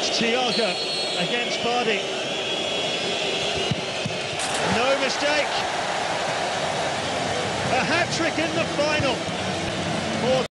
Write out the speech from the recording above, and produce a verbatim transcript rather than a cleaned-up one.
It's Thiago against Vardy. No mistake. A hat-trick in the final. For